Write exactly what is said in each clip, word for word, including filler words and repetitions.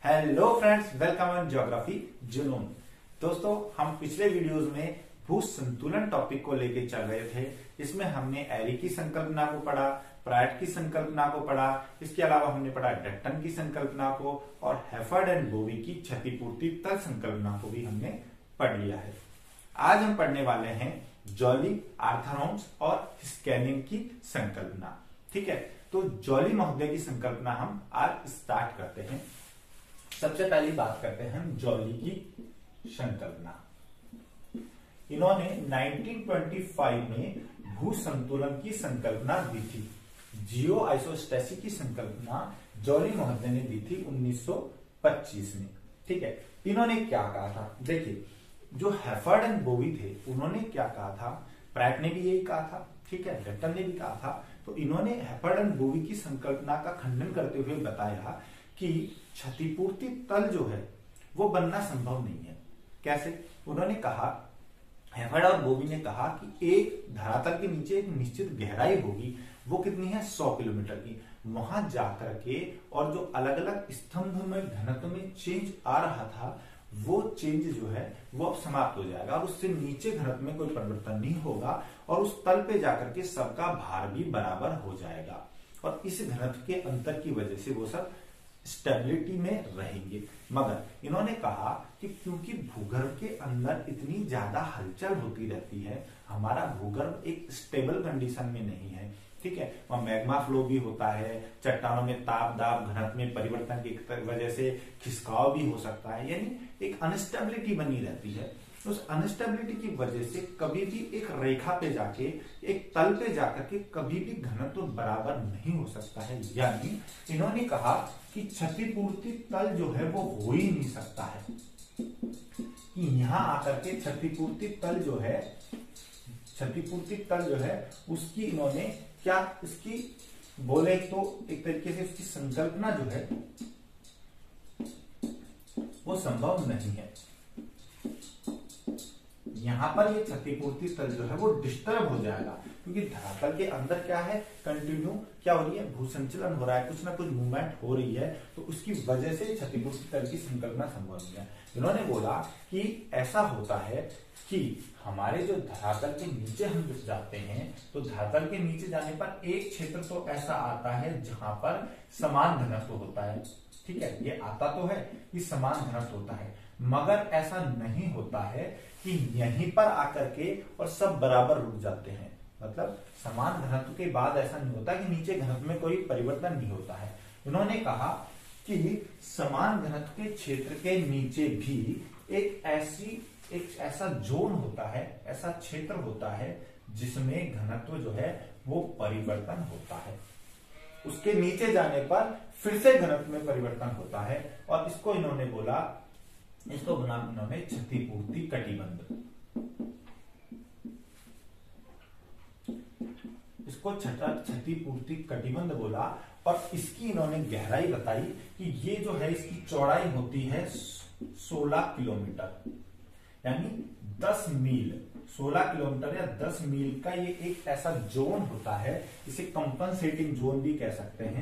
Hello friends, welcome on geography जुनून। दोस्तों, हम पिछले वीडियोस में भू संतुलन टॉपिक को लेके चल रहे थे। इसमें हमने एरी की संकल्पना को पढ़ा, प्रायट की संकल्पना को पढ़ा, इसके अलावा हमने पढ़ा डट्टन की संकल्पना को और हेफर्ड एंड बोवी की क्षतिपूर्ति तल संकल्पना को भी हमने पढ़ लिया है। आज हम पढ़ने वाले हैं जॉली, आर्थर और स्कैनिंग की संकल्पना। ठीक है, तो जॉली महोदय की संकल्पना हम आज स्टार्ट करते हैं। सबसे पहली बात करते हैं हम जॉली की संकल्पना। इन्होंने उन्नीस सौ पच्चीस में भू संतुलन की संकल्पना दी थी। जियो आइसोस्टेसिस की संकल्पना जॉली महोदय ने दी थी उन्नीस सौ पच्चीस में। ठीक है, इन्होंने क्या कहा था, देखिए, जो हेफर्ड एंड बोवी थे उन्होंने क्या कहा था, प्रायट ने भी यही कहा था, ठीक है, डट्टन ने भी कहा था। तो इन्होंने हेफर्ड एंड बोवी की संकल्पना का खंडन करते हुए बताया कि क्षतिपूर्ति तल जो है वो बनना संभव नहीं है। कैसे? उन्होंने कहा, हेफर्ड और बोवी ने कहा कि एक धरातल के नीचे एक निश्चित गहराई होगी, वो कितनी है, सौ किलोमीटर की। वहां जाकर के और जो अलग अलग स्तंभ में घनत्व में चेंज आ रहा था वो चेंज जो है वो अब समाप्त हो जाएगा और उससे नीचे घनत्व में कोई परिवर्तन नहीं होगा और उस तल पे जाकर के सबका भार भी बराबर हो जाएगा और इस घनत्व के अंतर की वजह से वो सब स्टेबिलिटी में रहेंगे। मगर इन्होंने कहा कि क्योंकि भूगर्भ के अंदर इतनी ज्यादा हलचल होती रहती है, हमारा भूगर्भ एक स्टेबल कंडीशन में नहीं है। ठीक है, वहां मैग्मा फ्लो भी होता है, चट्टानों में ताप दाब घनत्व में परिवर्तन की वजह से खिसकाव भी हो सकता है, यानी एक अनस्टेबिलिटी बनी रहती है। उस अनस्टेबिलिटी की वजह से कभी भी एक रेखा पे जाके, एक तल पे जाकर के कभी भी घनत्व बराबर नहीं हो सकता है। यानी इन्होंने कहा कि क्षतिपूर्ति तल जो है वो हो ही नहीं सकता है, कि यहां आकर के क्षतिपूर्ति तल जो है क्षतिपूर्ति तल जो है उसकी इन्होंने क्या, इसकी बोले तो एक तरीके से उसकी संकल्पना जो है वो संभव नहीं है। यहां पर ये क्षतिपूर्ति तल जो है वो डिस्टर्ब हो जाएगा, क्योंकि धरातल के अंदर क्या है, कंटिन्यू क्या हो रही है, भूसंचलन हो रहा है, कुछ ना कुछ मूवमेंट हो रही है, तो उसकी वजह से क्षतिपूर्ति तल की संकल्पना संभव नहीं है। इन्होंने बोला कि ऐसा होता है कि हमारे जो धरातल के नीचे हम जाते हैं तो धरातल के नीचे जाने पर एक क्षेत्र तो ऐसा आता है जहां पर समान घनत्व होता है। ठीक है, ये आता तो है कि समान घनत्व होता है, मगर ऐसा नहीं होता है कि यहीं पर आकर के और सब बराबर रुक जाते हैं। मतलब समान घनत्व के बाद ऐसा नहीं होता कि नीचे घनत्व में कोई परिवर्तन नहीं होता है। उन्होंने कहा कि समान घनत्व के क्षेत्र के नीचे भी एक ऐसी एक ऐसा जोन होता है, ऐसा क्षेत्र होता है जिसमें घनत्व जो है वो परिवर्तन होता है। उसके नीचे जाने पर फिर से घनत्व में परिवर्तन होता है और इसको इन्होंने बोला, इसको बना इन्होंने क्षतिपूर्ति कटिबंध। इसको क्षतिपूर्ति कटिबंध बोला और इसकी इन्होंने गहराई बताई कि ये जो है इसकी चौड़ाई होती है सोलह किलोमीटर, यानी दस मील, सोलह किलोमीटर या दस मील का ये एक ऐसा जोन होता है, इसे कंपनसेटिंग जोन भी कह सकते हैं।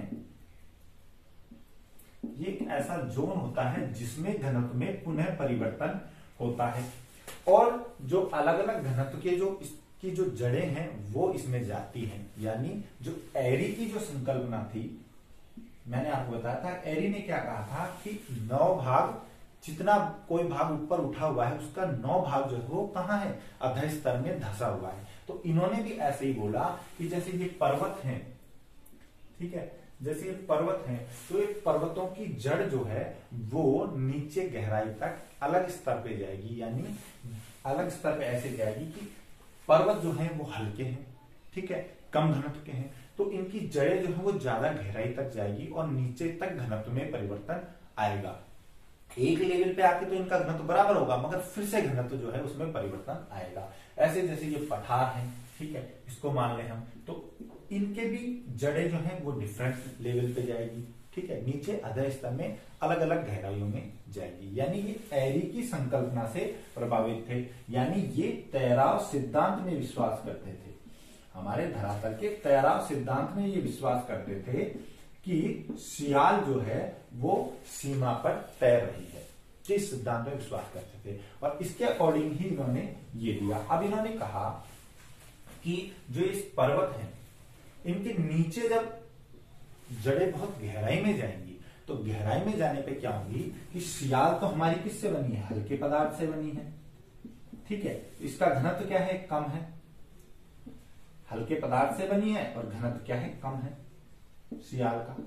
ये एक ऐसा जोन होता है जिसमें घनत्व में पुनः परिवर्तन होता है और जो अलग अलग घनत्व के जो इसकी जो जड़ें हैं वो इसमें जाती हैं। यानी जो एरी की जो संकल्पना थी, मैंने आपको बताया था, एरी ने क्या कहा था कि नौ भाग, जितना कोई भाग ऊपर उठा हुआ है उसका नौ भाग जो है वो कहाँ है, अधः स्तर में धंसा हुआ है। तो इन्होंने भी ऐसे ही बोला कि जैसे ये पर्वत हैं, ठीक है, जैसे ये पर्वत हैं तो ये पर्वतों की जड़ जो है वो नीचे गहराई तक अलग स्तर पे जाएगी, यानी अलग स्तर पे ऐसे जाएगी कि पर्वत जो है वो हल्के हैं, ठीक है, कम घनत्व के हैं, तो इनकी जड़ें जो है वो ज्यादा गहराई तक जाएगी और नीचे तक घनत्व में परिवर्तन आएगा। एक लेवल पे आके तो इनका घनत्व बराबर होगा, मगर फिर से घनत्व जो है उसमें परिवर्तन आएगा। ऐसे जैसे ये पठार है, ठीक है, इसको मान लें हम, तो इनके भी जड़ें जो है वो डिफरेंट लेवल पे जाएगी। ठीक है, नीचे अधः स्तर में अलग अलग गहराइयों में जाएगी। यानी ये एरी की संकल्पना से प्रभावित थे, यानी ये तैराव सिद्धांत में विश्वास करते थे। हमारे धरातल के तैराव सिद्धांत में ये विश्वास करते थे कि सियाल जो है वो सीमा पर तैर रही है। इस सिद्धांत में विश्वास करते थे और इसके अकॉर्डिंग ही इन्होंने ये दिया। अब इन्होंने कहा कि जो इस पर्वत है इनके नीचे जब जड़ें बहुत गहराई में जाएंगी तो गहराई में जाने पे क्या होगी कि सियाल तो हमारी किससे बनी है, हल्के पदार्थ से बनी है, ठीक है। इसका घनत्व क्या है, कम है, हल्के पदार्थ से बनी है और घनत्व क्या है, कम है सियाल का।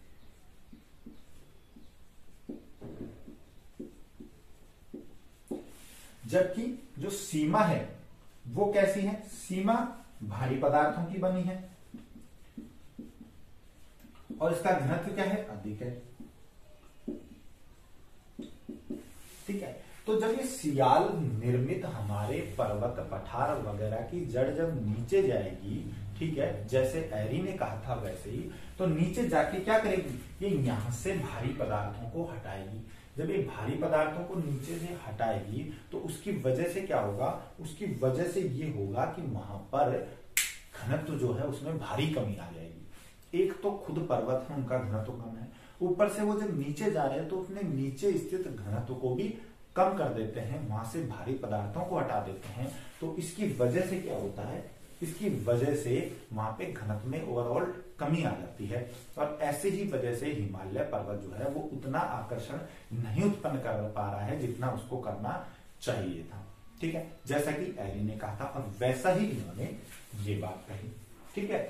जबकि जो सीमा है वो कैसी है, सीमा भारी पदार्थों की बनी है और इसका घनत्व क्या है, अधिक है, ठीक है। तो जब ये सियाल निर्मित हमारे पर्वत पठार वगैरह की जड़ जब नीचे जाएगी, ठीक है, जैसे एरी ने कहा था वैसे ही, तो नीचे जाके क्या करेगी, ये यहां से भारी पदार्थों को हटाएगी। जब ये भारी पदार्थों को नीचे से हटाएगी तो उसकी वजह से क्या होगा, उसकी वजह से ये होगा कि वहां पर घनत्व जो है उसमें भारी कमी आ जाएगी। एक तो खुद पर्वत है उनका घनत्व कम है, ऊपर से वो जब नीचे जा रहे हैं तो उसने नीचे स्थित घनत्व को भी कम कर देते हैं, वहां से भारी पदार्थों को हटा देते हैं। तो इसकी वजह से क्या होता है, इसकी वजह से वहां पे घनत्व में ओवरऑल कमी आ जाती है और ऐसे ही वजह से हिमालय पर्वत जो है वो उतना आकर्षण नहीं उत्पन्न कर पा रहा है जितना उसको करना चाहिए था, ठीक है, जैसा कि एरी ने कहा था और वैसा ही इन्होंने ये बात कही, ठीक है।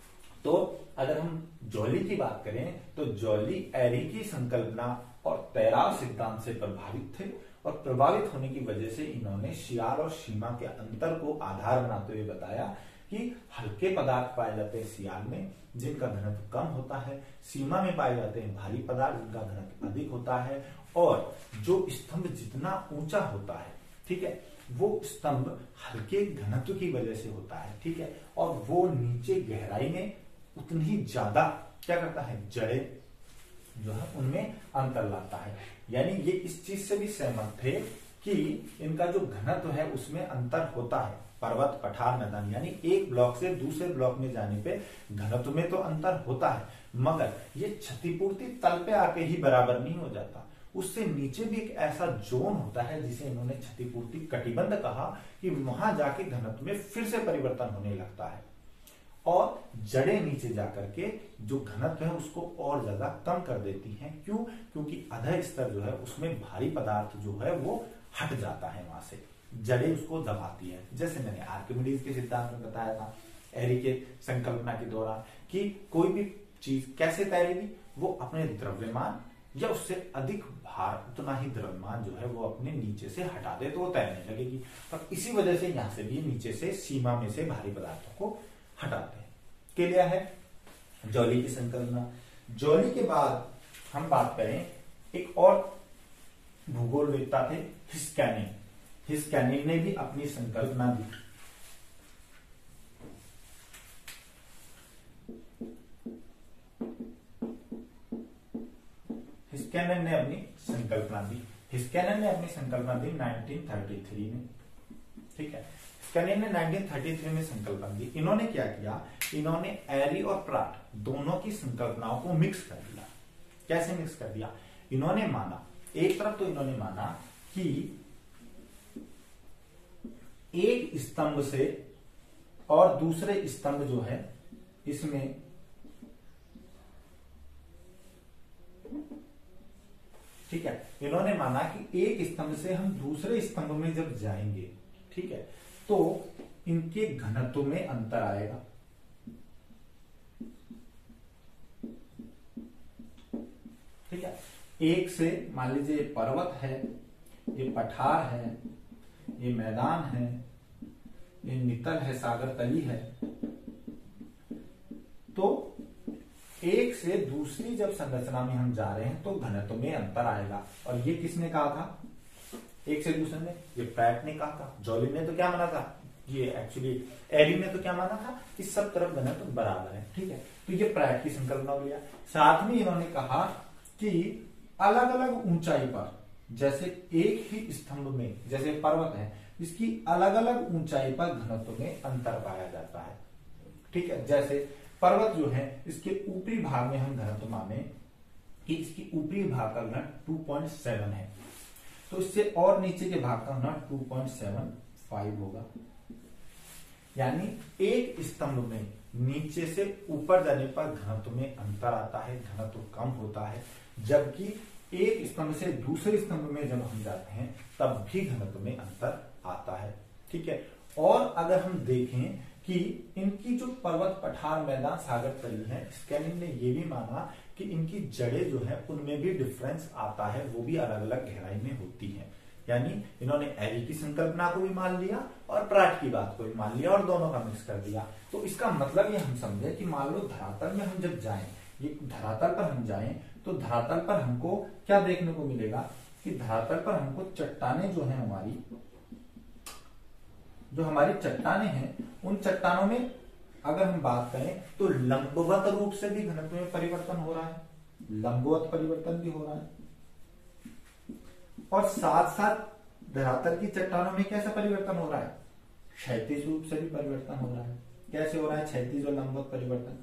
तो अगर हम जॉली की बात करें तो जॉली एरी की संकल्पना और तैराव सिद्धांत से प्रभावित थे और प्रभावित होने की वजह से इन्होंने सियाल और सीमा के अंतर को आधार बनाते हुए बताया कि हल्के पदार्थ पाए जाते हैं सियाल में जिनका घनत्व कम होता है, सीमा में पाए जाते हैं भारी पदार्थ जिनका घनत्व अधिक होता है और जो स्तंभ जितना ऊंचा होता है, ठीक है, वो स्तंभ हल्के घनत्व की वजह से होता है, ठीक है, और वो नीचे गहराई में उतनी ही ज्यादा क्या करता है, जड़ें जो है उनमें अंतर लाता है। यानी ये इस चीज से भी सहमत थे कि इनका जो घनत्व है उसमें अंतर होता है, पर्वत पठार मैदान, यानी एक ब्लॉक से दूसरे ब्लॉक में जाने पे घनत्व में तो अंतर होता है मगर ये क्षतिपूर्ति तल पे आके ही बराबर नहीं हो जाता। उससे नीचे भी एक ऐसा जोन होता है जिसे इन्होंने क्षतिपूर्ति कटिबंध कहा कि वहां जाके घनत्व में फिर से परिवर्तन होने लगता है और जड़ें नीचे जाकर के जो घनत्व है उसको और ज्यादा कम कर देती हैं। क्यों? क्योंकि अधः स्तर जो है उसमें भारी पदार्थ जो है वो हट जाता है, वहां से जड़ें उसको दबाती है। जैसे मैंने आर्किमिडीज के सिद्धांत में बताया था एरी के संकल्पना के दौरान कि कोई भी चीज कैसे तैरेगी, वो अपने द्रव्यमान या उससे अधिक भार उतना ही द्रव्यमान जो है वो अपने नीचे से हटा दे तो वो तैरने लगेगी। और इसी वजह से यहां से भी नीचे से सीमा में से भारी पदार्थों को हटाते हैं। क्लियर है जॉली की संकल्पना। जॉली के बाद हम बात करें एक और भूगोलवेत्ता थे हिस्कैनिन। हिस्कैनिन ने भी अपनी संकल्पना दी। हिस्कैनिन ने अपनी संकल्पना दी हिस्कैनिन ने अपनी संकल्पना दी नाइनटीन थर्टी थ्री में, ठीक है। हिस्कैनिन ने नाइनटीन थर्टी थ्री में संकल्पना दी। इन्होंने क्या किया, इन्होंने एरी और प्राट दोनों की संकल्पनाओं को मिक्स कर दिया। कैसे मिक्स कर दिया, इन्होंने माना, एक तरफ तो इन्होंने माना कि एक स्तंभ से और दूसरे स्तंभ जो है इसमें ठीक है, इन्होंने माना कि एक स्तंभ से हम दूसरे स्तंभ में जब जाएंगे, ठीक है, तो इनके घनत्व में अंतर आएगा। ठीक है, एक से मान लीजिए ये पर्वत है, ये पठार है, ये मैदान है, ये नितल है, सागर तली है, तो एक से दूसरी जब संरचना में हम जा रहे हैं तो घनत्व में अंतर आएगा। और ये किसने कहा था, एक से दूसरे में, ये प्रैट ने कहा था। जॉली ने तो क्या माना था, ये एक्चुअली एरी ने तो क्या माना था कि सब तरफ घनत्व बराबर है, ठीक है। तो ये प्रैट की संकल्पना हो गया। साथ में इन्होंने कहा कि अलग अलग ऊंचाई पर, जैसे एक ही स्तंभ में, जैसे पर्वत है, इसकी अलग अलग ऊंचाई पर घनत्व में अंतर पाया जाता है, ठीक है। जैसे पर्वत जो है इसके ऊपरी भाग में हम घनत्व माने कि इसकी ऊपरी भाग का घनत्व टू पॉइंट सेवन है, तो इससे और नीचे के भाग का घनत्व टू पॉइंट सेवन फाइव होगा। यानी एक स्तंभ में नीचे से ऊपर जाने पर घनत्व में अंतर आता है, घनत्व कम होता है, जबकि एक स्तंभ से दूसरे स्तंभ में जब हम जाते हैं तब भी घनत्व में अंतर आता है। ठीक है। और अगर हम देखें कि इनकी जो पर्वत, पठार, मैदान, सागर तली है, स्कैनिंग ने ये भी माना कि इनकी जड़ें जो है उनमें भी डिफरेंस आता है, वो भी अलग अलग गहराई में होती है। यानी इन्होंने एरी की संकल्पना को भी मान लिया और प्राट की बात को भी मान लिया और दोनों का मिक्स कर दिया। तो इसका मतलब ये हम समझे कि मान लो धरातल में हम जब जाएं, ये धरातल पर हम जाएं तो धरातल पर हमको क्या देखने को मिलेगा कि धरातल पर हमको चट्टाने जो है, हमारी जो हमारी चट्टाने हैं, उन चट्टानों में अगर हम बात करें तो लंबवत रूप से भी घनत्व में परिवर्तन हो रहा है, लंबवत परिवर्तन भी हो रहा है, और साथ साथ धरातल की चट्टानों में कैसा परिवर्तन हो रहा है, क्षैतिज रूप से भी परिवर्तन हो रहा है। कैसे हो रहा है क्षैतिज और लंबवत परिवर्तन?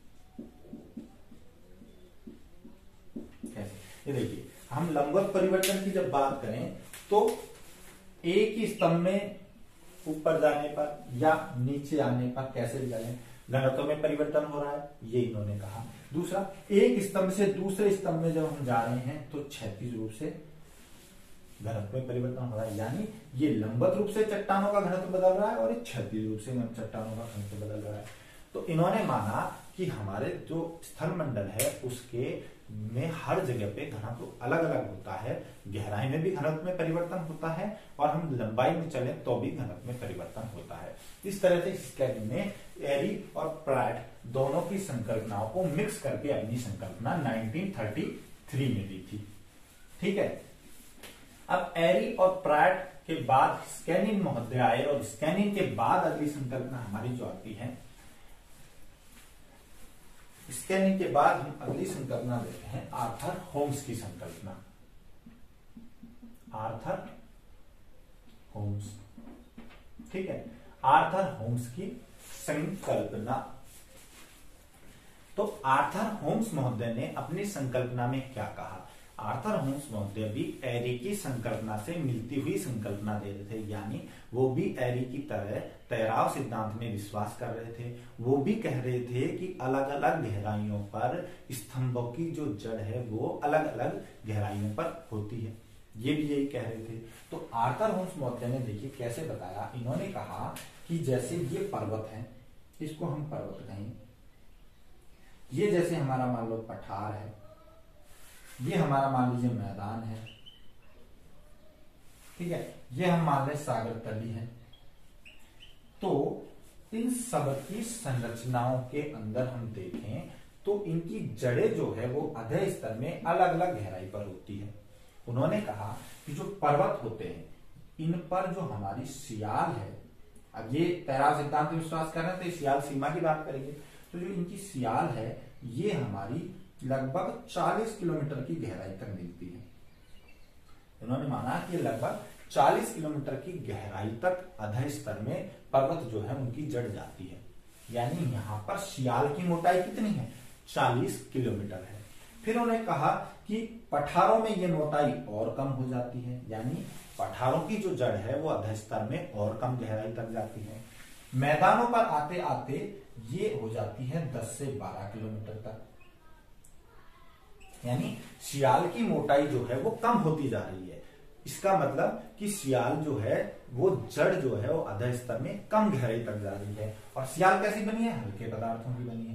कैसे? ये देखिए, हम लंबवत परिवर्तन की जब बात करें तो एक ही स्तंभ में ऊपर जाने पर या नीचे आने पर कैसे भी जाए घनत्व में परिवर्तन हो रहा है, ये इन्होंने कहा। दूसरा, एक स्तंभ से दूसरे स्तंभ में जब हम जा रहे हैं तो क्षैतिज रूप से घनत्व में परिवर्तन हो रहा है। यानी ये लंबवत रूप से चट्टानों का घनत्व बदल रहा है और एक क्षैतिज रूप से चट्टानों का घनत्व बदल रहा है। तो इन्होंने माना कि हमारे जो स्थल मंडल है उसके में हर जगह पे घनत्व अलग अलग होता है, गहराई में भी घनत्व में परिवर्तन होता है और हम लंबाई में चले तो भी घनत्व में परिवर्तन होता है। इस तरह से स्कैनिंग ने एरी और प्राट दोनों की संकल्पनाओं को मिक्स करके अपनी संकल्पना नाइनटीन थर्टी थ्री में दी थी। ठीक है। अब एरी और प्राट के बाद स्कैनिंग महोदय आए और स्कैनिंग के बाद अगली संकल्पना हमारी जो आती है, स्कैनिंग के बाद हम अगली संकल्पना लेते हैं आर्थर होम्स की संकल्पना। आर्थर होम्स, ठीक है, आर्थर होम्स की संकल्पना। तो आर्थर होम्स महोदय ने अपनी संकल्पना में क्या कहा? आर्थर होम्स महोदय भी एरी की संकल्पना से मिलती हुई संकल्पना दे रहे थे, यानी वो भी एरी की तरह ठहराव सिद्धांत में विश्वास कर रहे थे। वो भी कह रहे थे कि अलग अलग गहराइयों पर स्तंभों की जो जड़ है वो अलग अलग गहराइयों पर होती है, ये भी यही कह रहे थे। तो आर्थर होम्स महोदय ने देखिए कैसे बताया। इन्होंने कहा कि जैसे ये पर्वत है, इसको हम पर्वत कहें, ये जैसे हमारा मान लो पठार है, ये हमारा मान लीजिए मैदान है, ठीक है, ये हम मान लें सागर तली है। तो इन सब की संरचनाओं के अंदर हम देखें तो इनकी जड़ें जो है वो अधः स्तर में अलग अलग गहराई पर होती है। उन्होंने कहा कि जो पर्वत होते हैं इन पर जो हमारी सियाल है, अब ये ठहराव सिद्धांत में विश्वास कर रहे हैं तो सियाल सीमा की बात करेंगे, तो जो इनकी सियाल है ये हमारी लगभग चालीस किलोमीटर की गहराई तक मिलती है। उन्होंने माना कि लगभग चालीस किलोमीटर की गहराई तक अधः स्तर में पर्वत जो है उनकी जड़ जाती है। यानी यहाँ पर सियाल की मोटाई कितनी है? चालीस किलोमीटर है। फिर उन्होंने कहा कि पठारों में ये मोटाई और कम हो जाती है, यानी पठारों की जो जड़ है वो अधः स्तर में और कम गहराई तक जाती है। मैदानों पर आते आते ये हो जाती है दस से बारह किलोमीटर तक, यानी सियाल की मोटाई जो है वो कम होती जा रही है। इसका मतलब कि सियाल जो है वो जड़ जो है वो अधः स्तर में कम गहराई तक जा रही है। और सियाल कैसी बनी है? हल्के पदार्थों की बनी है,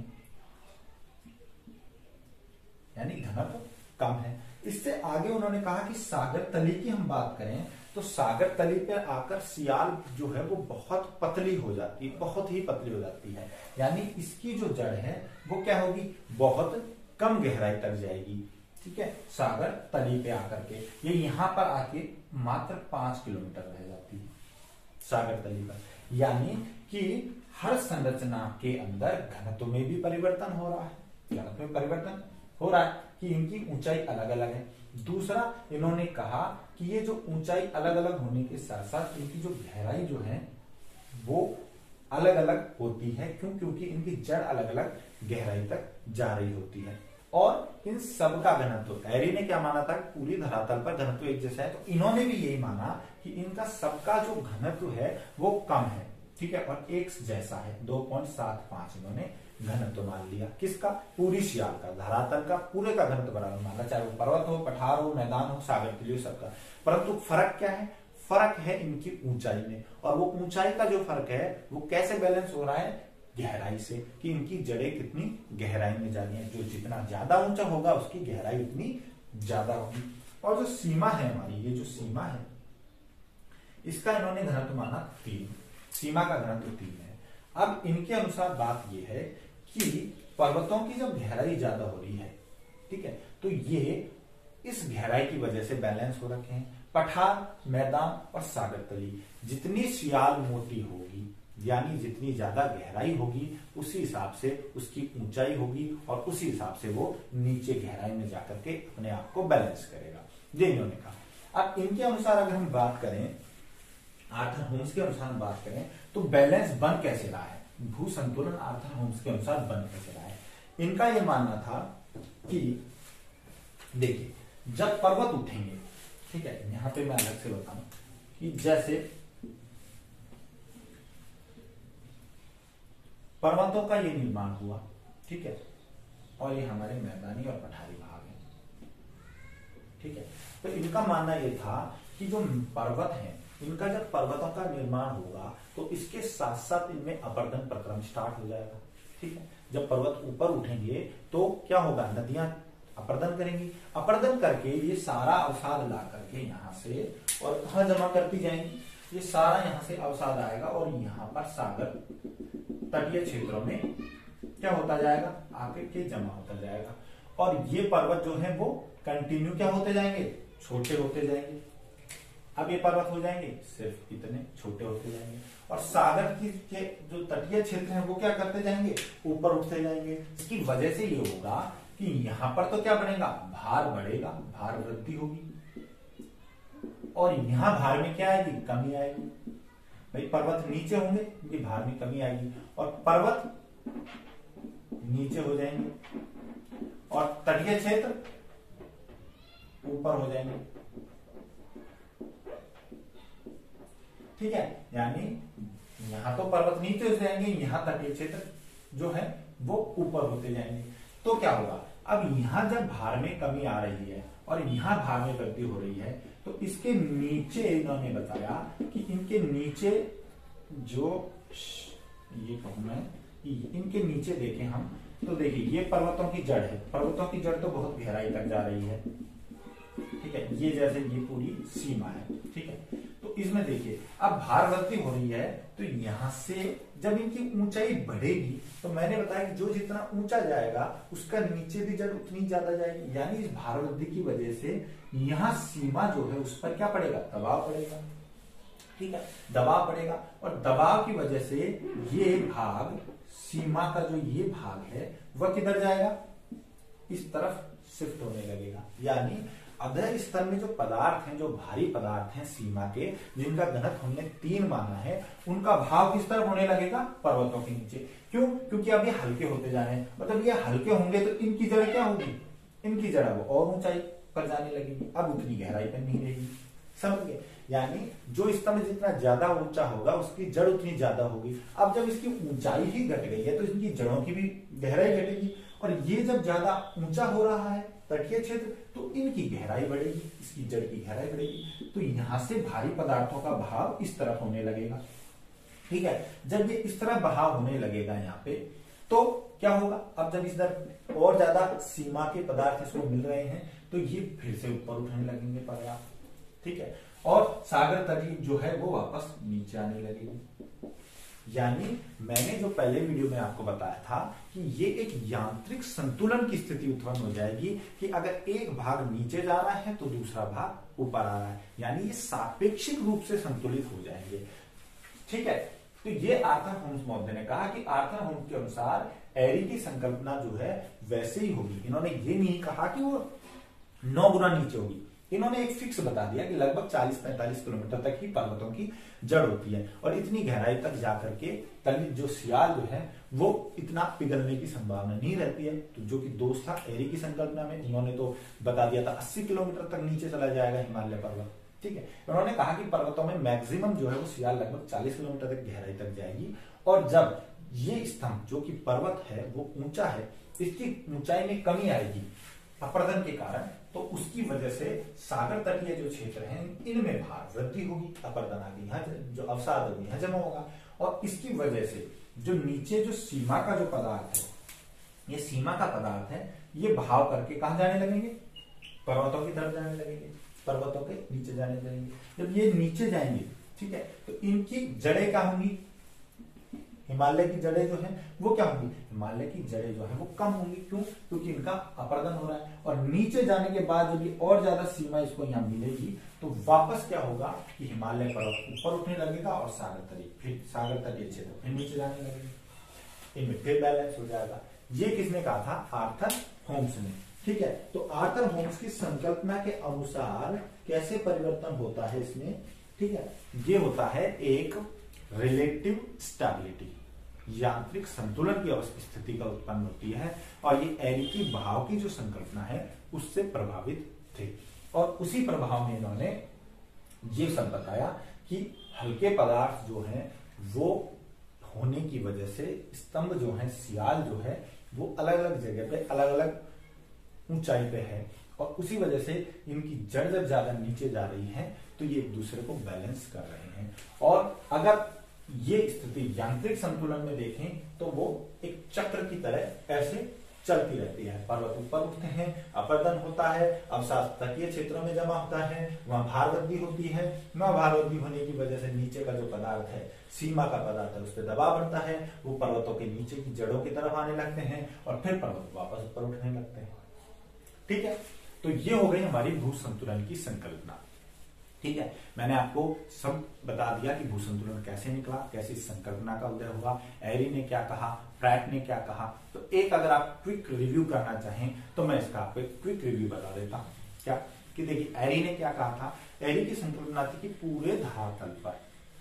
यानी घनत्व कम है। इससे आगे उन्होंने कहा कि सागर तली की हम बात करें तो सागर तली पे आकर सियाल जो है वो बहुत पतली हो जाती है, बहुत ही पतली हो जाती है। यानी इसकी जो जड़ है वो क्या होगी? बहुत कम गहराई तक जाएगी। ठीक है, सागर तली पे आकर के ये यहां पर आके मात्र पांच किलोमीटर रह जाती है सागर तली पर। यानी कि हर संरचना के अंदर घनत्व में भी परिवर्तन हो रहा है, घनत्व में परिवर्तन हो रहा है कि इनकी ऊंचाई अलग अलग है। दूसरा, इन्होंने कहा कि ये जो ऊंचाई अलग अलग होने के साथ साथ इनकी जो गहराई जो है वो अलग अलग होती है। क्यों? क्योंकि इनकी जड़ अलग अलग गहराई तक जा रही होती है। और इन सब का घनत्व, एरी ने क्या माना था, पूरी धरातल पर घनत्व एक जैसा है, तो इन्होंने भी यही माना कि इनका सबका जो घनत्व है वो कम है, ठीक है, और एक जैसा है, दो पॉइंट सात पांच इन्होंने घनत्व मान लिया। किसका? पूरी शियाल का, धरातल का पूरे का घनत्व बराबर माना, चाहे वो पर्वत हो, पठार हो, मैदान हो, सागर के लिए, सबका। परंतु फर्क क्या है? फर्क है इनकी ऊंचाई में, और वो ऊंचाई का जो फर्क है वो कैसे बैलेंस हो रहा है? गहराई से, कि इनकी जड़ें कितनी गहराई में जा रही है। जो जितना ज्यादा ऊंचा होगा उसकी गहराई उतनी ज्यादा होगी। और जो सीमा है हमारी, ये जो सीमा है इसका इन्होंने घनत्व माना तीन, सीमा का घनत्व तीन है। अब इनके अनुसार बात यह है कि पर्वतों की जब गहराई ज्यादा हो रही है, ठीक है, तो ये इस गहराई की वजह से बैलेंस हो रखे हैं। पठार, मैदान और सागर तली, जितनी शियाल मोटी होगी यानी जितनी ज्यादा गहराई होगी उसी हिसाब से उसकी ऊंचाई होगी, और उसी हिसाब से वो नीचे गहराई में जाकर के अपने आप को बैलेंस करेगा, ये इन्होंने कहा। अब इनके अनुसार अगर हम बात करें, आर्थर होम्स के अनुसार बात करें, तो बैलेंस बन कैसे रहा है, भू संतुलन आर्थर होम्स के अनुसार बन कैसे रहा है। इनका यह मानना था कि देखिए, जब पर्वत उठेंगे, ठीक है, यहां पे मैं अलग से बताऊं कि जैसे पर्वतों का ये निर्माण हुआ, ठीक है, और ये हमारे मैदानी और पठारी भाग हैं, ठीक है, तो इनका मानना ये था कि जो पर्वत है, इनका जब पर्वतों का निर्माण होगा तो इसके साथ साथ इनमें अपर्दन प्रक्रम स्टार्ट हो जाएगा, ठीक है। जब पर्वत ऊपर उठेंगे तो क्या होगा, नदियां अपर्दन करेंगी, अपर्दन करके ये सारा अवसाद ला करके यहाँ से और कहा जमा करती जाएंगी, ये सारा यहाँ से अवसाद आएगा और यहाँ पर सागर तटीय क्षेत्रों में क्या होता जाएगा, आके के जमा होता जाएगा। और ये पर्वत जो है वो कंटिन्यू क्या होते जाएंगे, छोटे होते जाएंगे। अब ये पर्वत हो जाएंगे सिर्फ इतने छोटे होते जाएंगे, और सागर की के जो तटीय क्षेत्र है वो क्या करते जाएंगे, ऊपर उठते जाएंगे। इसकी वजह से ये होगा कि यहाँ पर तो क्या बनेगा, भार बढ़ेगा, भार वृद्धि होगी, और यहाँ भार में क्या आएगी, कमी आएगी। भाई पर्वत नीचे होंगे, इनकी भार में कमी आएगी, और पर्वत नीचे हो जाएंगे और तटीय क्षेत्र ऊपर हो जाएंगे, ठीक है। यानी यहां तो पर्वत नीचे हो जाएंगे, यहां तटीय क्षेत्र जो है वो ऊपर होते जाएंगे। तो क्या होगा, अब यहां जब भार में कमी आ रही है और यहां भार में वृद्धि हो रही है, तो इसके नीचे इन्होंने बताया कि इनके नीचे जो ये कहूं मैं, इनके नीचे देखें हम तो देखिए ये पर्वतों की जड़ है, पर्वतों की जड़ तो बहुत गहराई तक जा रही है, ठीक है, ये जैसे ये पूरी सीमा है, ठीक है। तो इसमें देखिए अब भार वृद्धि हो रही है, तो यहां से जब इनकी ऊंचाई बढ़ेगी तो मैंने बताया कि जो जितना ऊंचा जाएगा उसका नीचे भी जड़ उतनी ज्यादा जाएगी, यानी इस भार वृद्धि की वजह से यहाँ सीमा जो है उस पर क्या पड़ेगा, दबाव पड़ेगा, ठीक है, दबाव पड़ेगा। और दबाव की वजह से ये भाग, सीमा का जो ये भाग है वह किधर जाएगा, इस तरफ शिफ्ट होने लगेगा। यानी अधर स्तर में जो पदार्थ हैं, जो भारी पदार्थ हैं सीमा के, जिनका घनत्व हमने तीन माना है, उनका भाव किस तरफ होने लगेगा, पर्वतों के नीचे। क्यों? क्योंकि अब ये हल्के होते जा रहे हैं, मतलब ये हल्के होंगे तो इनकी जड़ क्या होगी, इनकी जड़ वो और ऊंचाई पर जाने लगेगी, अब उतनी गहराई पर नहीं रहेगी, समझ गए। यानी जो स्तंभ जितना ज्यादा ऊंचा होगा उसकी जड़ उतनी ज्यादा होगी। अब जब इसकी ऊंचाई ही घट गई है तो इनकी जड़ों की भी गहराई घटेगी, और ये जब ज्यादा ऊंचा हो रहा है तटीय क्षेत्र तो इनकी गहराई बढ़ेगी, इसकी जड़ की गहराई बढ़ेगी, तो यहां से भारी पदार्थों का बहाव इस तरफ होने लगेगा, ठीक है। जब ये इस तरह बहाव होने लगेगा यहाँ पे, तो क्या होगा, अब जब इस तरफ और ज्यादा सीमा के पदार्थ इसको मिल रहे हैं तो ये फिर से ऊपर उठने लगेंगे पर्याप्त, ठीक है, और सागर तटी जो है वो वापस नीचे आने लगेगी। यानी मैंने जो पहले वीडियो में आपको बताया था कि ये एक यांत्रिक संतुलन की स्थिति उत्पन्न हो जाएगी कि अगर एक भाग नीचे जा रहा है तो दूसरा भाग ऊपर आ रहा है, यानी ये सापेक्षिक रूप से संतुलित हो जाएंगे, ठीक है। तो ये आर्थर होम्स महोदय ने कहा कि आर्थर होम्स के अनुसार एरी की संकल्पना जो है वैसे ही होगी। इन्होंने ये नहीं कहा कि वो नौ गुना नीचे होगी, इन्होंने एक फिक्स बता दिया कि लगभग चालीस पैंतालीस किलोमीटर तक ही पर्वतों की जड़ होती है और इतनी गहराई तक जाकर के तली जो सियाल जो है वो इतना पिघलने की संभावना नहीं रहती है। तो जो कि दोस्त था एरी की संकल्पना में, उन्होंने तो बता दिया था अस्सी किलोमीटर तक नीचे चला जाएगा हिमालय पर्वत। ठीक है, उन्होंने कहा कि पर्वतों में मैक्सिमम जो है वो सियाल लगभग चालीस किलोमीटर तक गहराई तक जाएगी और जब ये स्तंभ जो कि पर्वत है वो ऊंचा है, इसकी ऊंचाई में कमी आएगी अपर्दन के कारण, तो उसकी वजह से सागर तटीय जो क्षेत्र हैं इनमें भार वृद्धि होगी, अपर्दन आगे यहाँ जो अवसाद यहाँ जमा होगा और इसकी वजह से जो नीचे जो सीमा का जो पदार्थ है, ये सीमा का पदार्थ है, ये भाव करके कहां जाने लगेंगे, पर्वतों की तरफ जाने लगेंगे, पर्वतों के नीचे जाने लगेंगे। जब ये नीचे जाएंगे, ठीक है, तो इनकी जड़ें क्या होंगी, हिमालय की जड़ें जो है वो क्या होंगी, हिमालय की जड़ें जो है वो कम होंगी। क्यों? क्योंकि इनका अपर्दन हो रहा है और नीचे जाने के बाद जब ये और ज्यादा सीमा इसको यहाँ मिलेगी तो वापस क्या होगा कि हिमालय पर्वत ऊपर उठने लगेगा और सागर तटीय फिर सागर तटीय क्षेत्र फिर नीचे जाने लगेगा, इनमें फिर बैलेंस हो जाएगा। ये किसने कहा था, आर्थर होम्स ने। ठीक है, तो आर्थर होम्स की संकल्पना के अनुसार कैसे परिवर्तन होता है इसमें, ठीक है, ये होता है एक रिलेटिव स्टेबिलिटी, यांत्रिक संतुलन की स्थिति का उत्पन्न होती है और ये एरी की भाव की जो संकल्पना है उससे प्रभावित थे और उसी प्रभाव में इन्होंने ये सब बताया कि हल्के पदार्थ जो हैं वो होने की वजह से स्तंभ जो है, सियाल जो है वो अलग अलग जगह पे अलग अलग ऊंचाई पे है और उसी वजह से इनकी जड़ जब ज्यादा नीचे जा रही है तो ये एक दूसरे को बैलेंस कर रहे हैं और अगर ये स्थिति यांत्रिक संतुलन में देखें तो वो एक चक्र की तरह ऐसे चलती रहती है। पर्वत ऊपर उठते हैं, अपर्दन होता है, अवसाद तटीय क्षेत्रों में जमा होता है, वहां भार वृद्धि होती है, वहां भार वृद्धि होने की वजह से नीचे का जो पदार्थ है, सीमा का पदार्थ है, उस पर दबाव बढ़ता है, वो पर्वतों के नीचे की जड़ों की तरफ आने लगते हैं और फिर पर्वत वापस ऊपर उठने लगते हैं। ठीक है, तो ये हो गई हमारी भू संतुलन की संकल्पना। ठीक है, मैंने आपको सब बता दिया कि भू संतुलन कैसे निकला, कैसे इस संकल्पना का उदय हुआ, एरी ने क्या कहा, प्रैट ने क्या कहा। तो एक अगर आप क्विक रिव्यू करना चाहें तो मैं इसका आपको एक क्विक रिव्यू बता देता हूं। क्या कि देखिए एरी ने क्या कहा था, एरी की संकल्पना थी कि पूरे धरातल पर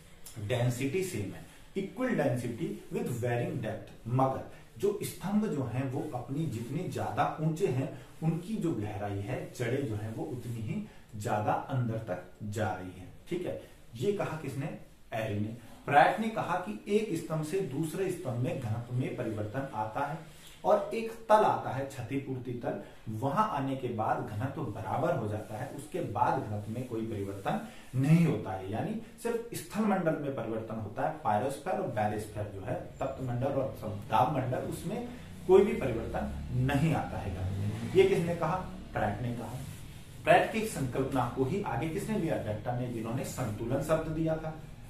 डेंसिटी सेम है, equal density with varying depth, मगर जो स्तंभ जो हैं वो अपनी जितनी ज्यादा ऊंचे हैं उनकी जो गहराई है, जड़ें जो हैं वो उतनी ही ज्यादा अंदर तक जा रही है। ठीक है, ये कहा किसने, एरी ने। प्रैट ने कहा कि एक स्तंभ से दूसरे स्तंभ में घनत्व में परिवर्तन आता है और एक तल आता है, क्षतिपूर्ति तल, वहां आने के बाद घनत्व बराबर हो जाता है, उसके बाद घनत्व में कोई परिवर्तन नहीं होता है, यानी सिर्फ स्थल मंडल में परिवर्तन होता है। पायरोस्फीयर और बैरोस्फीयर जो है, तप्त मंडल और दाब मंडल, उसमें कोई भी परिवर्तन नहीं आता है। ये किसने कहा, प्रैट ने कहा। प्रैट की संकल्पना को ही आगे किसने लिया, डट्टन ने, जिन्होंने संतुलन शब्द दिया था।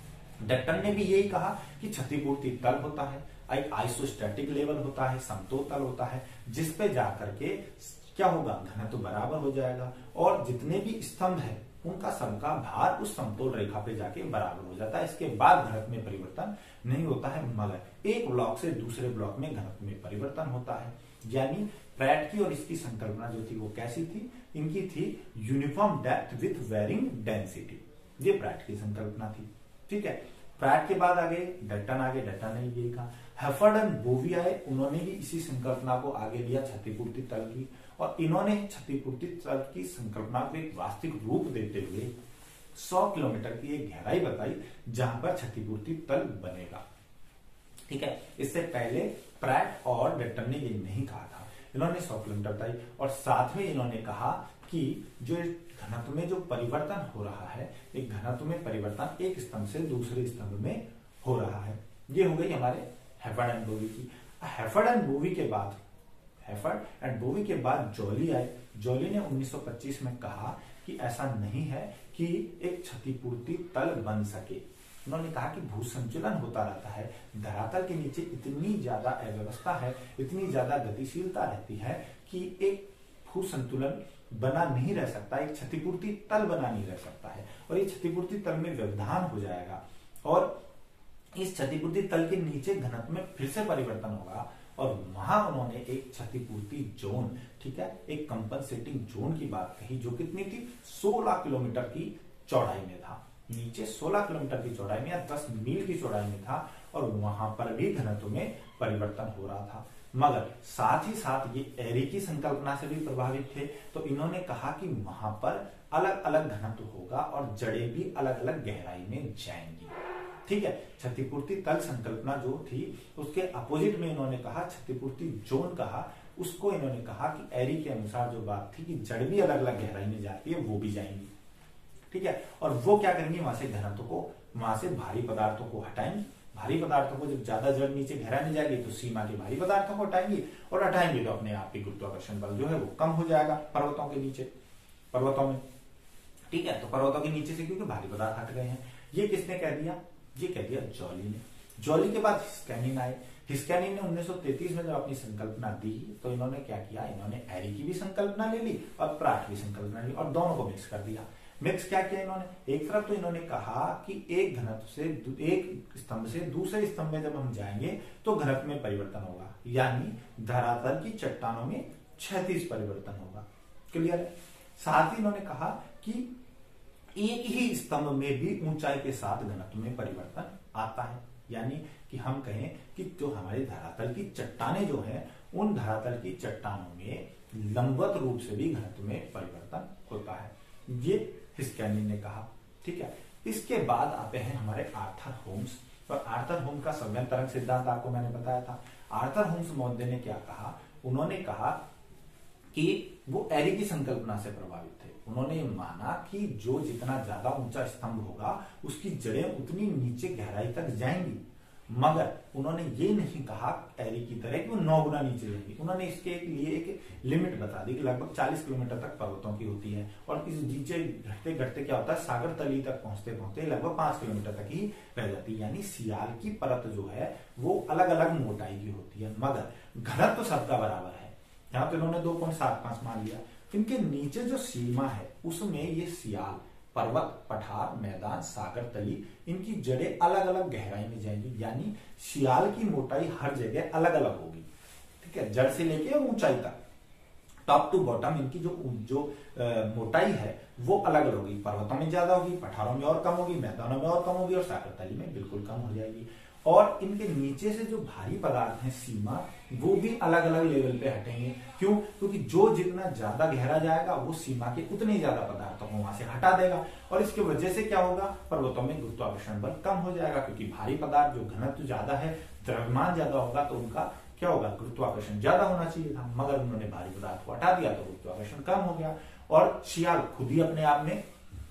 डट्टन ने भी यही कहा कि क्षतिपूर्ति तल होता है, एक आइसोस्टैटिक लेवल होता है, समतल तल होता है, जिसपे जाकर के क्या होगा, घनत्व बराबर हो जाएगा और जितने भी स्तंभ है उनका सबका भार उस समतोल रेखा पे जाके बराबर हो जाता है। इसके बाद घनत्व में परिवर्तन नहीं होता है, मगर एक ब्लॉक से दूसरे ब्लॉक में घनत्व में परिवर्तन होता है। यानी प्रैट की और इसकी संकल्पना जो थी वो कैसी थी, इनकी थी uniform depth with varying density, ये प्रैट की संकल्पना थी। ठीक है, प्रैट के बाद आगे डट्टन आगे, डट्टन ने ये कहा। हेफर्ड एंड बोवी आए, उन्होंने भी इसी संकल्पना को आगे लिया, क्षतिपूर्ति तल की, और इन्होंने क्षतिपूर्ति तल की संकल्पना को एक वास्तविक रूप देते हुए सौ किलोमीटर की एक गहराई बताई जहां पर क्षतिपूर्ति तल बनेगा। ठीक है, इससे पहले प्रैट और डट्टन ने ये नहीं कहा था, इन्होंने सौ किलोमीटर बताई और साथ में इन्होंने कहा कि जो घनत्व में जो परिवर्तन हो रहा है, एक घनत्व में परिवर्तन एक स्तंभ से दूसरे स्तंभ में हो रहा है। ये हो गई हमारे हेफर्ड एंड बोवी की। हेफर्ड एंड बोवी के बाद हेफर्ड एंड बोवी के बाद जॉली आए। जॉली ने उन्नीस सौ पच्चीस में कहा कि ऐसा नहीं है कि एक क्षतिपूर्ति तल बन सके। उन्होंने कहा कि भू संचलन होता रहता है, धरातल के नीचे इतनी ज्यादा अव्यवस्था है, इतनी ज्यादा गतिशीलता रहती है कि एक भू संतुलन बना नहीं रह सकता, एक क्षतिपूर्ति तल बना नहीं रह सकता है और ये क्षतिपूर्ति तल में व्यवधान हो जाएगा और इस क्षतिपूर्ति तल के नीचे घनत्व में फिर से परिवर्तन होगा और वहां उन्होंने एक क्षतिपूर्ति जोन, ठीक है, एक कंपनसेटिंग जोन की बात कही जो कितनी थी, सोलह किलोमीटर की चौड़ाई में था। नीचे सोलह किलोमीटर की चौड़ाई में या दस मील की चौड़ाई में था और वहां पर भी घनत्व में परिवर्तन हो रहा था। मगर साथ ही साथ ये एरी की संकल्पना से भी प्रभावित थे, तो इन्होंने कहा कि वहां पर अलग अलग घनत्व होगा और जड़ें भी अलग अलग गहराई में जाएंगी। ठीक है, क्षतिपूर्ति तल संकल्पना जो थी उसके अपोजिट में इन्होंने कहा क्षतिपूर्ति जोन कहा, उसको इन्होंने कहा कि एरी के अनुसार जो बात थी कि जड़ भी अलग अलग गहराई में जाती है, वो भी जाएंगी। ठीक है, और वो क्या करेंगी, वहां से घनत्व को, वहां से भारी पदार्थों को हटाएंगी। भारी पदार्थों को जब ज्यादा जड़ नीचे गहरा में जाएगी तो सीमा के भारी पदार्थों को हटाएंगी, और हटाएंगे तो अपने आप ही गुरुत्वाकर्षण बल जो है वो कम हो जाएगा पर्वतों के नीचे, पर्वतों में। ठीक है, तो पर्वतों के नीचे से क्योंकि भारी पदार्थ हट गए हैं। ये किसने कह दिया, ये कह दिया जॉली ने। जॉली के बाद हिस्कैनी आए। हिस्कैनी ने उन्नीस सौ तैंतीस में जब अपनी संकल्पना दी तो इन्होंने क्या किया, इन्होंने एरी की भी संकल्पना ले ली और प्राट की संकल्पना ली और दोनों को मिक्स कर दिया। मिक्स क्या किया इन्होंने, एक तरफ तो इन्होंने कहा कि एक घनत्व से एक स्तंभ से दूसरे स्तंभ में जब हम जाएंगे तो घनत्व में परिवर्तन होगा, यानी धरातल की चट्टानों में क्षैतिज परिवर्तन होगा। क्लियर है। साथ ही इन्होंने कहा कि एक ही स्तंभ में भी ऊंचाई के साथ घनत्व में परिवर्तन आता है, यानी कि हम कहें कि जो हमारे धरातल की चट्टानें जो है उन धरातल की चट्टानों में लंबवत रूप से भी घनत्व में परिवर्तन होता है। ये हिस्कैनी ने कहा। ठीक है, इसके बाद आते हैं हमारे आर्थर होम्स। और आर्थर होम्स का संवहन तरंग सिद्धांत आपको मैंने बताया था। आर्थर होम्स महोदय ने क्या कहा, उन्होंने कहा कि वो एरी की संकल्पना से प्रभावित थे। उन्होंने माना कि जो जितना ज्यादा ऊंचा स्तंभ होगा उसकी जड़ें उतनी नीचे गहराई तक जाएंगी, मगर उन्होंने ये नहीं कहा एरी की तरह कि वो नौ गुना नीचे जाएगी। उन्होंने इसके लिए एक लिमिट बता दी कि लगभग चालीस किलोमीटर तक पर्वतों की होती है और इस नीचे घटते घटते क्या होता है, सागर तली तक पहुंचते पहुंचते लगभग पांच किलोमीटर तक ही रह जाती है। यानी सियाल की परत जो है वो अलग अलग मोटाई की होती है, मगर घनत्व तो सबका बराबर है। यहाँ पे इन्होंने दो पॉइंट सात पांच मान लिया। इनके नीचे जो सीमा है उसमें ये सियाल, पर्वत, पठार, मैदान, सागर तली, इनकी जड़ें अलग अलग गहराई में जाएंगी, यानी सियाल की मोटाई हर जगह अलग अलग होगी। ठीक है, जड़ से लेके ऊंचाई तक, टॉप टू बॉटम इनकी जो जो आ, मोटाई है वो अलग अलग होगी। पर्वतों में ज्यादा होगी, पठारों में और कम होगी, मैदानों में और कम होगी और सागर तली में बिल्कुल कम हो जाएगी। और इनके नीचे से जो भारी पदार्थ हैं सीमा, वो भी अलग अलग लेवल पे हटेंगे। क्यों? क्योंकि जो जितना ज्यादा गहरा जाएगा वो सीमा के उतने ज्यादा पदार्थों को वहां से हटा देगा और इसकी वजह से क्या होगा, पर्वतों में गुरुत्वाकर्षण बल कम हो जाएगा। क्योंकि भारी पदार्थ जो घनत्व ज्यादा है, द्रव्यमान ज्यादा होगा, तो उनका क्या होगा, गुरुत्वाकर्षण ज्यादा होना चाहिए था, मगर उन्होंने भारी पदार्थ को हटा दिया तो गुरुत्वाकर्षण कम हो गया। और सियाल खुद ही अपने आप में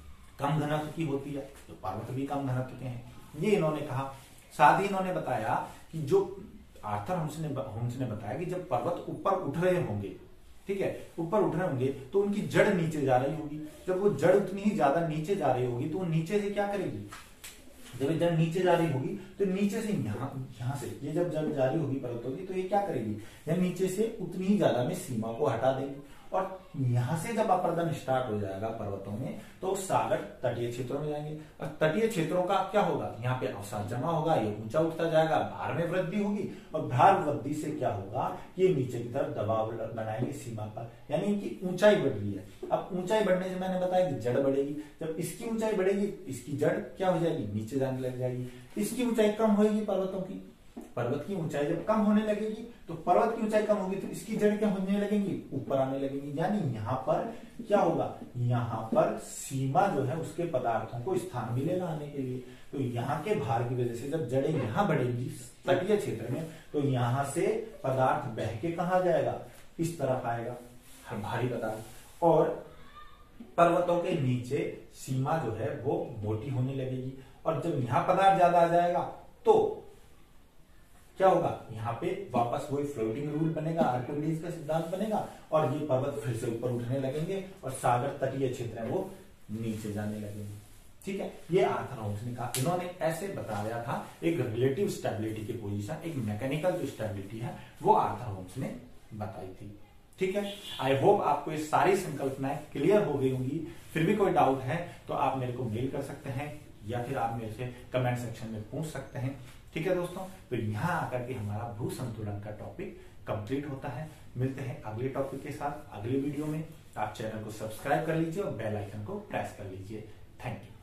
कम घनत्व की होती है, तो पर्वत भी कम घनत्व के हैं, ये इन्होंने कहा। साथ ही इन्होंने बताया कि जो आर्थर होम्स ने होम्स ने बताया कि जब पर्वत ऊपर उठ रहे होंगे, ठीक है, ऊपर उठ रहे होंगे तो उनकी जड़ नीचे जा रही होगी। जब वो जड़ उतनी ही ज्यादा नीचे जा रही होगी तो वो नीचे से क्या करेगी, जब जड़ नीचे जा रही होगी तो नीचे से यहाँ यहाँ से ये जब जड़ जा रही होगी पर्वतों की, तो ये क्या करेगी, या नीचे से उतनी ही ज्यादा में सीमा को हटा देगी। और यहां से जब अपर्दन स्टार्ट हो जाएगा पर्वतों में तो सागर तटीय क्षेत्रों में जाएंगे और तटीय क्षेत्रों का क्या होगा, यहाँ पे अवसाद जमा होगा, ये ऊंचा उठता जाएगा, भार में वृद्धि होगी और भार वृद्धि से क्या होगा, ये नीचे की तरफ दबाव बनाएंगे सीमा पर, यानी इनकी ऊंचाई बढ़ रही है। अब ऊंचाई बढ़ने से मैंने बताया कि जड़ बढ़ेगी, जब इसकी ऊंचाई बढ़ेगी इसकी जड़ क्या हो जाएगी, नीचे जाने लग जाएगी। इसकी ऊंचाई कम होगी पर्वतों की, पर्वत की ऊंचाई जब कम होने लगेगी तो पर्वत की ऊंचाई कम होगी तो इसकी जड़ क्या होने लगेंगी, ऊपर आने लगेंगी। यानी यहाँ पर क्या होगा, यहाँ पर सीमा जो है उसके पदार्थों को स्थान मिलेगा आने के लिए। तो यहाँ के भार की वजह से जब जड़ें यहाँ बढ़ेंगी तटीय क्षेत्र में तो यहाँ से पदार्थ बह के कहा जाएगा, इस तरफ आएगा भारी पदार्थ, और पर्वतों के नीचे सीमा जो है वो मोटी होने लगेगी। और जब यहाँ पदार्थ ज्यादा आ जाएगा तो क्या होगा, यहाँ पे वापस वही फ्लोटिंग रूल बनेगा, आर्किमिडीज का सिद्धांत बनेगा और ये पर्वत फिर से ऊपर उठने लगेंगे और सागर तटीय क्षेत्र है वो नीचे जाने लगेंगे। ठीक है, ये आर्थर होम्स ने कहा। इन्होंने ऐसे बताया था एक रिलेटिव स्टेबिलिटी की पोजीशन, एक मैकेनिकल जो स्टेबिलिटी है वो आर्थर होम्स ने बताई थी। ठीक है, आई होप आपको ये सारी संकल्पनाएं क्लियर हो गई होंगी। फिर भी कोई डाउट है तो आप मेरे को मेल कर सकते हैं या फिर आप मेरे से कमेंट सेक्शन में पूछ सकते हैं। ठीक है दोस्तों, फिर यहाँ आकर के हमारा भू संतुलन का टॉपिक कंप्लीट होता है। मिलते हैं अगले टॉपिक के साथ अगले वीडियो में। आप चैनल को सब्सक्राइब कर लीजिए और बेल आइकन को प्रेस कर लीजिए। Thank you.